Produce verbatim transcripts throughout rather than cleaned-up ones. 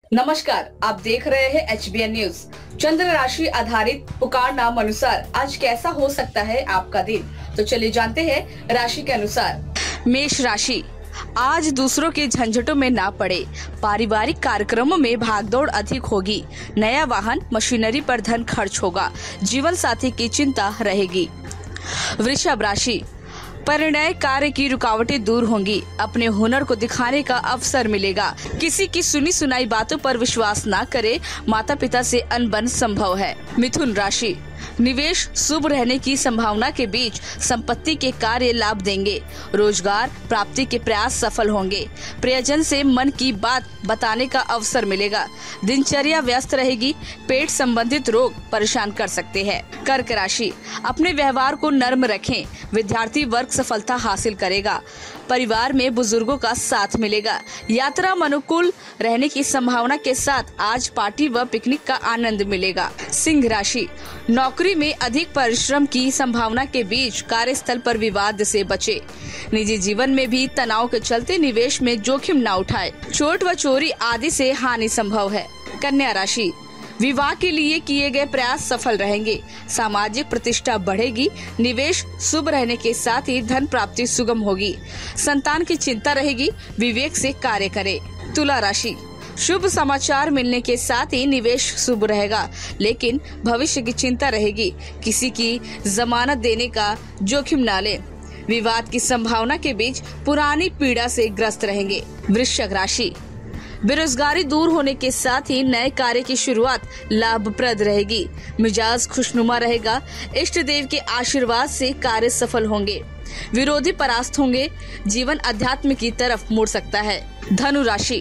नमस्कार, आप देख रहे हैं एच बी एन न्यूज। चंद्र राशि आधारित पुकार नाम अनुसार आज कैसा हो सकता है आपका दिन, तो चलिए जानते हैं राशि के अनुसार। मेष राशि, आज दूसरों के झंझटों में ना पड़े। पारिवारिक कार्यक्रमों में भागदौड़ अधिक होगी। नया वाहन, मशीनरी पर धन खर्च होगा। जीवन साथी की चिंता रहेगी। वृषभ राशि, परिणय कार्य की रुकावटें दूर होंगी। अपने हुनर को दिखाने का अवसर मिलेगा। किसी की सुनी सुनाई बातों पर विश्वास ना करे। माता पिता से अनबन संभव है। मिथुन राशि, निवेश शुभ रहने की संभावना के बीच संपत्ति के कार्य लाभ देंगे। रोजगार प्राप्ति के प्रयास सफल होंगे। प्रियजन से मन की बात बताने का अवसर मिलेगा। दिनचर्या व्यस्त रहेगी। पेट संबंधित रोग परेशान कर सकते हैं। कर्क राशि, अपने व्यवहार को नर्म रखें। विद्यार्थी वर्ग सफलता हासिल करेगा। परिवार में बुजुर्गों का साथ मिलेगा। यात्रा में अनुकूल रहने की संभावना के साथ आज पार्टी व पिकनिक का आनंद मिलेगा। सिंह राशि, नौकरी में अधिक परिश्रम की संभावना के बीच कार्यस्थल पर विवाद से बचे। निजी जीवन में भी तनाव के चलते निवेश में जोखिम न उठाए। चोट व चोरी आदि से हानि संभव है। कन्या राशि, विवाह के लिए किए गए प्रयास सफल रहेंगे। सामाजिक प्रतिष्ठा बढ़ेगी। निवेश शुभ रहने के साथ ही धन प्राप्ति सुगम होगी। संतान की चिंता रहेगी। विवेक से कार्य करें। तुला राशि, शुभ समाचार मिलने के साथ ही निवेश शुभ रहेगा, लेकिन भविष्य की चिंता रहेगी। किसी की जमानत देने का जोखिम न लें। विवाद की संभावना के बीच पुरानी पीड़ा से ग्रस्त रहेंगे। वृश्चिक राशि, बेरोजगारी दूर होने के साथ ही नए कार्य की शुरुआत लाभप्रद रहेगी। मिजाज खुशनुमा रहेगा। इष्ट देव के आशीर्वाद से कार्य सफल होंगे। विरोधी परास्त होंगे। जीवन अध्यात्म की तरफ मुड़ सकता है। धनु राशि,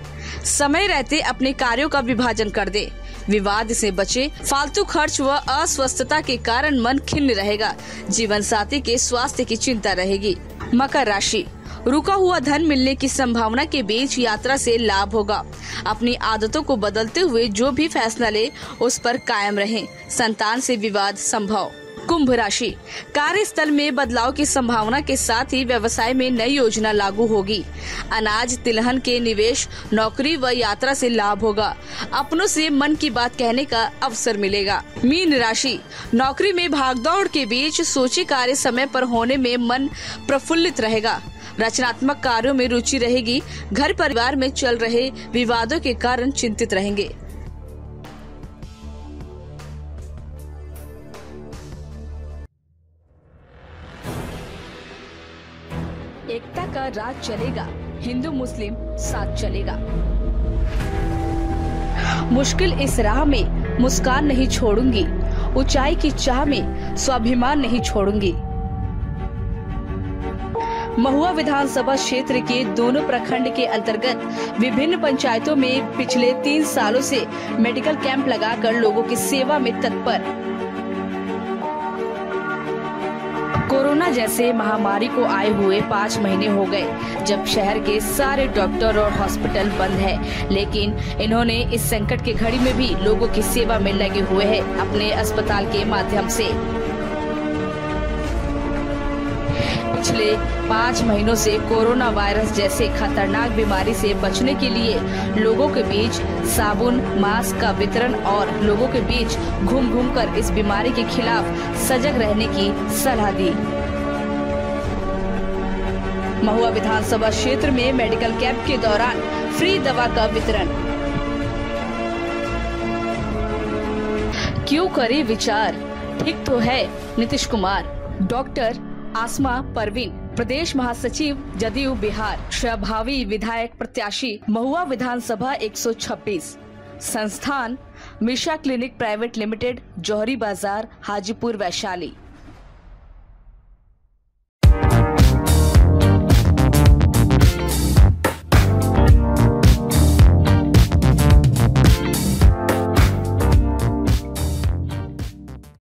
समय रहते अपने कार्यों का विभाजन कर दे। विवाद से बचे। फालतू खर्च व अस्वस्थता के कारण मन खिन्न रहेगा। जीवन साथी के स्वास्थ्य की चिंता रहेगी। मकर राशि, रुका हुआ धन मिलने की संभावना के बीच यात्रा से लाभ होगा। अपनी आदतों को बदलते हुए जो भी फैसला ले उस पर कायम रहें। संतान से विवाद संभव। कुंभ राशि, कार्यस्थल में बदलाव की संभावना के साथ ही व्यवसाय में नई योजना लागू होगी। अनाज तिलहन के निवेश, नौकरी व यात्रा से लाभ होगा। अपनों से मन की बात कहने का अवसर मिलेगा। मीन राशि, नौकरी में भागदौड़ के बीच सोचे कार्य समय पर होने में मन प्रफुल्लित रहेगा। रचनात्मक कार्यों में रुचि रहेगी। घर परिवार में चल रहे विवादों के कारण चिंतित रहेंगे। एकता का राज चलेगा। हिंदू मुस्लिम साथ चलेगा। मुश्किल इस राह में मुस्कान नहीं छोड़ूंगी। ऊंचाई की चाह में स्वाभिमान नहीं छोड़ूंगी। महुआ विधानसभा क्षेत्र के दोनों प्रखंड के अंतर्गत विभिन्न पंचायतों में पिछले तीन सालों से मेडिकल कैंप लगाकर लोगों की सेवा में तत्पर। कोरोना जैसे महामारी को आए हुए पाँच महीने हो गए जब शहर के सारे डॉक्टर और हॉस्पिटल बंद है, लेकिन इन्होंने इस संकट की घड़ी में भी लोगों की सेवा में लगे हुए हैं अपने अस्पताल के माध्यम से। पिछले पाँच महीनों से कोरोना वायरस जैसे खतरनाक बीमारी से बचने के लिए लोगों के बीच साबुन, मास्क का वितरण और लोगों के बीच घूम घूम कर इस बीमारी के खिलाफ सजग रहने की सलाह दी। महुआ विधानसभा क्षेत्र में मेडिकल कैंप के दौरान फ्री दवा का वितरण। क्यों करे विचार, ठीक तो है नीतीश कुमार। डॉक्टर आसमा परवीन, प्रदेश महासचिव जदयू बिहार, प्रभावी विधायक प्रत्याशी, महुआ विधानसभा एक सौ छब्बीस। संस्थान Misha clinic private limited, Johari Bazar, Hajipur, Vaishali.